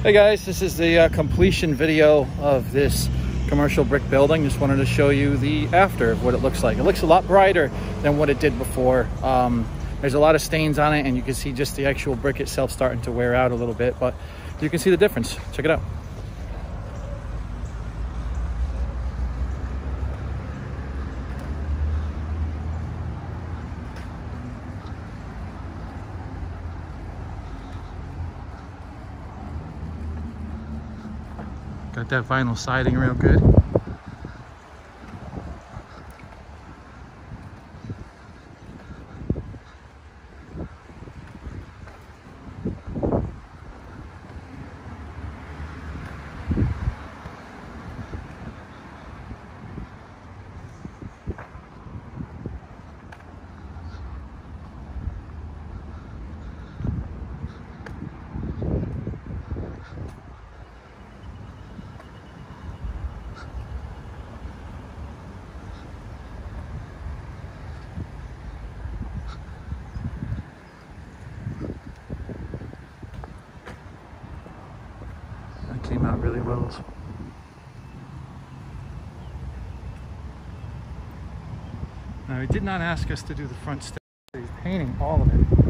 Hey guys, this is the completion video of this commercial brick building. Just wanted to show you the after of what it looks like. It looks a lot brighter than what it did before. There's a lot of stains on it, and you can see just the actual brick itself starting to wear out a little bit, but you can see the difference. Check it out. Got that vinyl siding real good. Came out really well. Now he did not ask us to do the front steps. He's painting all of it.